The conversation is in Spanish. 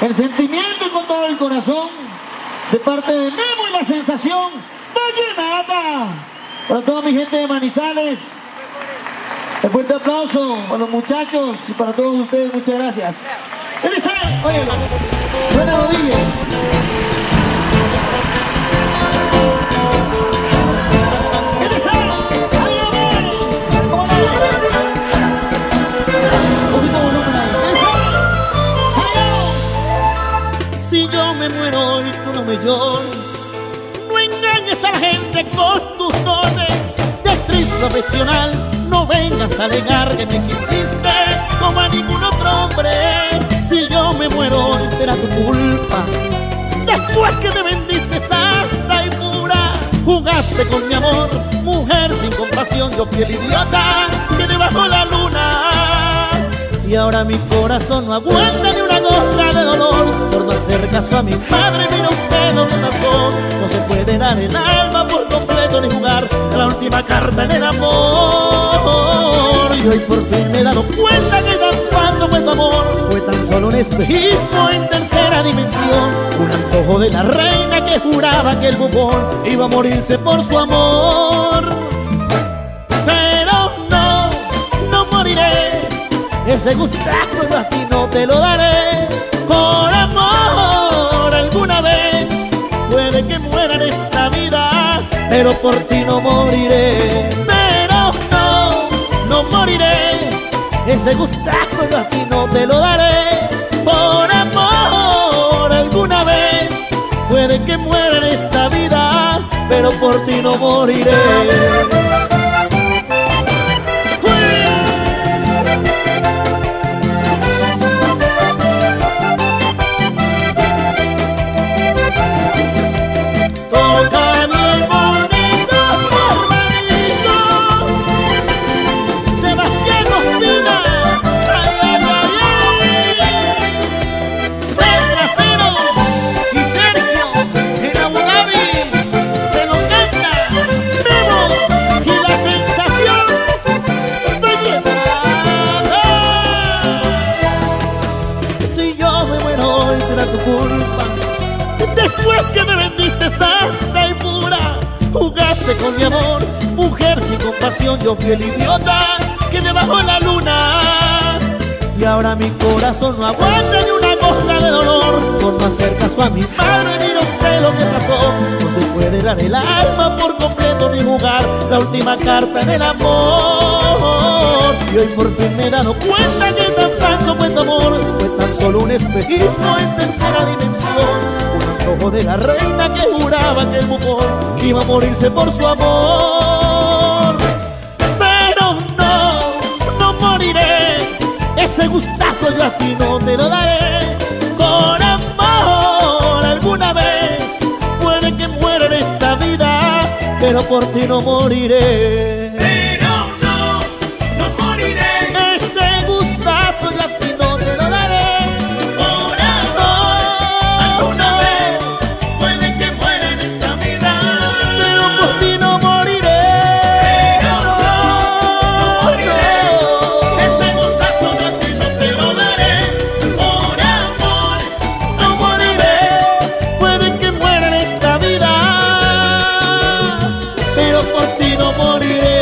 el sentimiento y con todo el corazón, de parte de Memo y la sensación vallenata. Para toda mi gente de Manizales, un fuerte aplauso para los muchachos y para todos ustedes, muchas gracias. Oye, buena rodilla. Si yo me muero y tú no me llores, no engañes a la gente con tus dones de actriz profesional. No vengas a alegar que me quisiste como a ningún otro hombre. Si yo me muero hoy será tu culpa. Después que te vendiste santa y pura, jugaste con mi amor, mujer sin compasión. Yo fui el idiota que debajo la luna. Y ahora mi corazón no aguanta ni una gota de dolor por no hacer caso a mi madre. Mira usted lo que pasó. No se puede dar el alma por completo ni jugar la última carta en el amor. Y hoy por fin me he dado cuenta que tan falso fue tu amor. Fue tan solo un espejismo en tercera dimensión, un antojo de la reina que juraba que el bufón iba a morirse por su amor. Pero no moriré. Ese gustazo yo a ti no te lo daré. Por amor alguna vez puede que muera en esta vida, pero por ti no moriré. Pero no moriré. Ese gustazo yo a ti no te lo daré. Por amor alguna vez puede que muera en esta vida, pero por ti no moriré. Después que me vendiste santa y pura, jugaste con mi amor, mujer sin compasión. Yo fui el idiota que debajo de la luna. Y ahora mi corazón no aguanta ni una gota de dolor por no hacer caso a mi madre. Mira usted lo que pasó. No se puede dar el alma por completo ni jugar la última carta en el amor. Y hoy por fin me he dado cuenta que tan falso fue tu amor. Fue tan solo un espejismo en tercera dimensión, ojo de la reina que juraba que el bufón iba a morirse por su amor. Pero no moriré. Ese gustazo yo a ti no te lo daré. Por amor alguna vez puede que muera en esta vida, pero por ti no moriré. Pero no moriré. Ese gustazo yo a ti no te lo daré. Pero por ti no moriré.